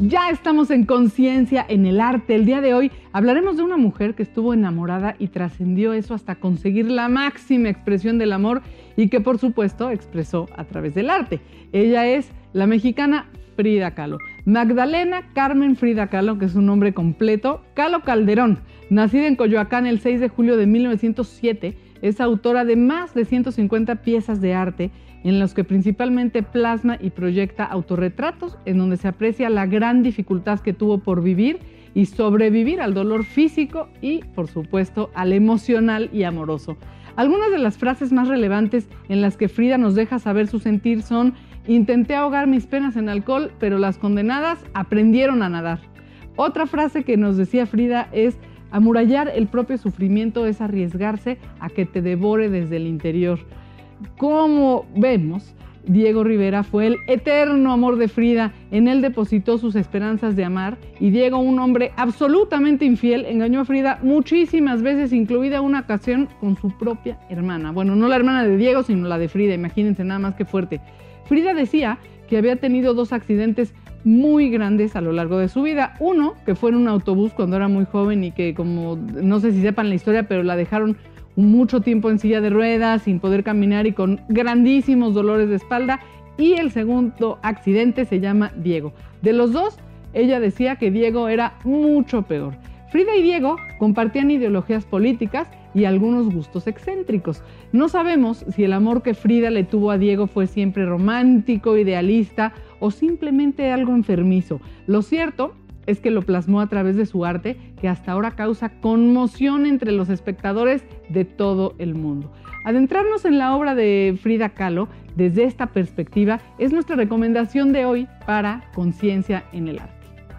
Ya estamos en Conciencia en el Arte. El día de hoy hablaremos de una mujer que estuvo enamorada y trascendió eso hasta conseguir la máxima expresión del amor y que por supuesto expresó a través del arte. Ella es la mexicana Frida Kahlo. Magdalena Carmen Frida Kahlo, que es su nombre completo, Kahlo Calderón. Nacida en Coyoacán el 6 de julio de 1907, es autora de más de 150 piezas de arte en los que principalmente plasma y proyecta autorretratos en donde se aprecia la gran dificultad que tuvo por vivir y sobrevivir al dolor físico y, por supuesto, al emocional y amoroso. Algunas de las frases más relevantes en las que Frida nos deja saber su sentir son: intenté ahogar mis penas en alcohol, pero las condenadas aprendieron a nadar. Otra frase que nos decía Frida es: amurallar el propio sufrimiento es arriesgarse a que te devore desde el interior. Como vemos, Diego Rivera fue el eterno amor de Frida. En él depositó sus esperanzas de amar y Diego, un hombre absolutamente infiel, engañó a Frida muchísimas veces, incluida una ocasión con su propia hermana. Bueno, no la hermana de Diego, sino la de Frida. Imagínense nada más que fuerte. Frida decía que había tenido 2 accidentes muy grandes a lo largo de su vida. Uno, que fue en un autobús cuando era muy joven y que, como no sé si sepan la historia, pero la dejaron mucho tiempo en silla de ruedas, sin poder caminar y con grandísimos dolores de espalda. Y el segundo accidente se llama Diego. De los 2, ella decía que Diego era mucho peor. Frida y Diego compartían ideologías políticas y algunos gustos excéntricos. No sabemos si el amor que Frida le tuvo a Diego fue siempre romántico, idealista o simplemente algo enfermizo. Lo cierto es que lo plasmó a través de su arte, que hasta ahora causa conmoción entre los espectadores de todo el mundo. Adentrarnos en la obra de Frida Kahlo desde esta perspectiva es nuestra recomendación de hoy para Conciencia en el Arte.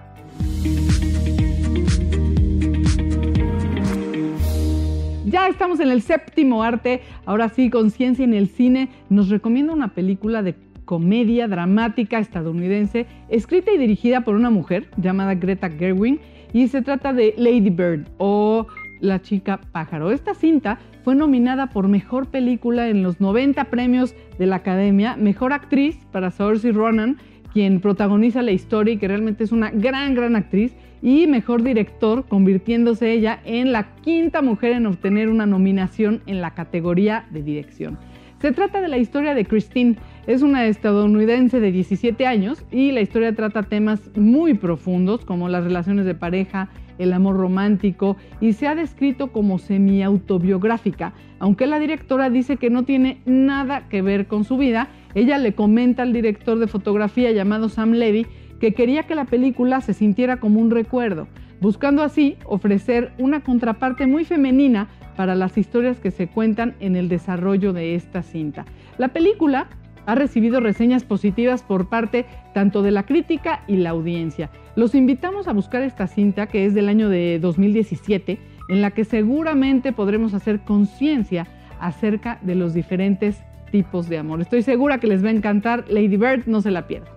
Ya estamos en el séptimo arte. Ahora sí, Conciencia en el Cine nos recomienda una película de comedia dramática estadounidense escrita y dirigida por una mujer llamada Greta Gerwig, y se trata de Lady Bird o La Chica Pájaro. Esta cinta fue nominada por Mejor Película en los 90 premios de la Academia, Mejor Actriz para Saoirse Ronan, quien protagoniza la historia y que realmente es una gran actriz, y Mejor Director, convirtiéndose ella en la 5ª mujer en obtener una nominación en la categoría de dirección. Se trata de la historia de Christine. Es una estadounidense de 17 años y la historia trata temas muy profundos como las relaciones de pareja, el amor romántico, y se ha descrito como semi-autobiográfica. Aunque la directora dice que no tiene nada que ver con su vida, ella le comenta al director de fotografía llamado Sam Levy que quería que la película se sintiera como un recuerdo, buscando así ofrecer una contraparte muy femenina para las historias que se cuentan en el desarrollo de esta cinta. La película ha recibido reseñas positivas por parte tanto de la crítica y la audiencia. Los invitamos a buscar esta cinta, que es del año de 2017, en la que seguramente podremos hacer conciencia acerca de los diferentes tipos de amor. Estoy segura que les va a encantar Lady Bird, no se la pierdan.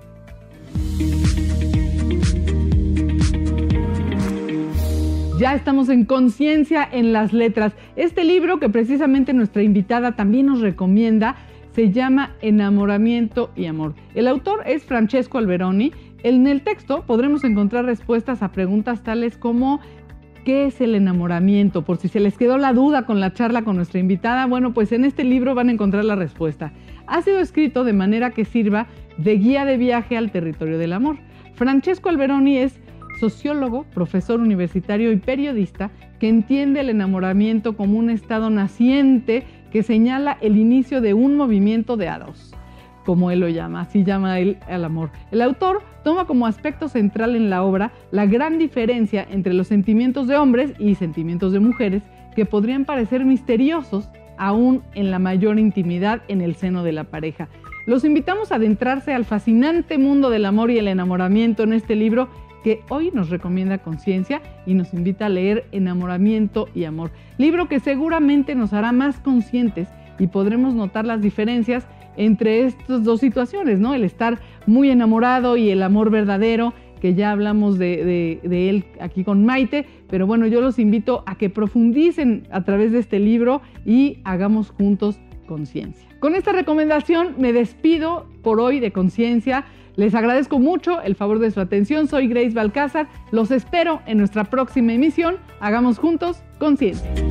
Ya estamos en Conciencia en las Letras. Este libro que precisamente nuestra invitada también nos recomienda se llama Enamoramiento y Amor. El autor es Francesco Alberoni. En el texto podremos encontrar respuestas a preguntas tales como: ¿qué es el enamoramiento? Por si se les quedó la duda con la charla con nuestra invitada, bueno, pues en este libro van a encontrar la respuesta. Ha sido escrito de manera que sirva de guía de viaje al territorio del amor. Francesco Alberoni es sociólogo, profesor universitario y periodista que entiende el enamoramiento como un estado naciente que señala el inicio de un movimiento de hados, como él lo llama, así llama él al amor. El autor toma como aspecto central en la obra la gran diferencia entre los sentimientos de hombres y sentimientos de mujeres, que podrían parecer misteriosos aún en la mayor intimidad en el seno de la pareja. Los invitamos a adentrarse al fascinante mundo del amor y el enamoramiento en este libro que hoy nos recomienda Conciencia y nos invita a leer Enamoramiento y Amor. Libro que seguramente nos hará más conscientes y podremos notar las diferencias entre estas dos situaciones, ¿no? El estar muy enamorado y el amor verdadero, que ya hablamos de él aquí con Maite, pero bueno, yo los invito a que profundicen a través de este libro y hagamos juntos conciencia. Con esta recomendación me despido por hoy de Conciencia. Les agradezco mucho el favor de su atención. Soy Grace Balcázar. Los espero en nuestra próxima emisión. Hagamos juntos conciencia.